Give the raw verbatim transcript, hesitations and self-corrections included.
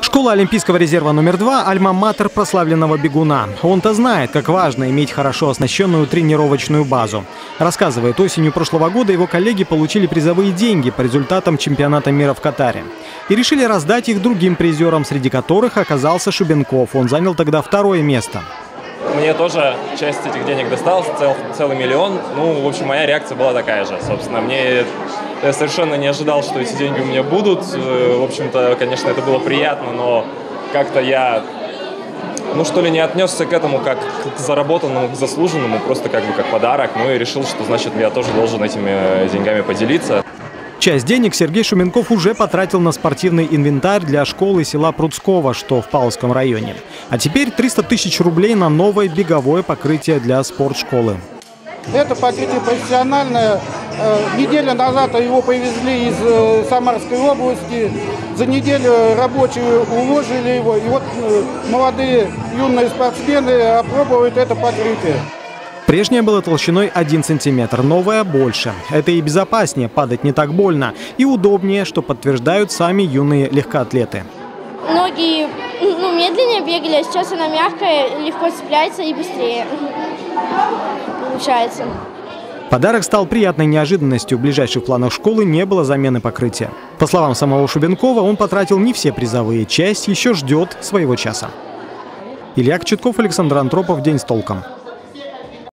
Школа Олимпийского резерва номер два – альма-матер прославленного бегуна. Он-то знает, как важно иметь хорошо оснащенную тренировочную базу. Рассказывает, осенью прошлого года его коллеги получили призовые деньги по результатам чемпионата мира в Катаре. И решили раздать их другим призерам, среди которых оказался Шубенков. Он занял тогда второе место. Мне тоже часть этих денег досталась, цел, целый миллион. Ну, в общем, моя реакция была такая же. Собственно, мне я совершенно не ожидал, что эти деньги у меня будут. В общем-то, конечно, это было приятно, но как-то я, ну что ли, не отнесся к этому как к заработанному, к заслуженному, просто как бы как подарок. Ну и решил, что, значит, я тоже должен этими деньгами поделиться. Часть денег Сергей Шубенков уже потратил на спортивный инвентарь для школы села Пруцково, что в Павловском районе. А теперь триста тысяч рублей на новое беговое покрытие для спортшколы. Это покрытие профессиональное. Неделю назад его привезли из Самарской области. За неделю рабочие уложили его. И вот молодые юные спортсмены опробуют это покрытие. Прежнее было толщиной один сантиметр, новое больше. Это и безопаснее, падать не так больно, и удобнее, что подтверждают сами юные легкоатлеты. Ноги ну, медленнее бегали, а сейчас она мягкая, легко цепляется и быстрее получается. Подарок стал приятной неожиданностью. В ближайших планах школы не было замены покрытия. По словам самого Шубенкова, он потратил не все призовые, часть еще ждет своего часа. Илья Кочетков, Александр Антропов. День с толком.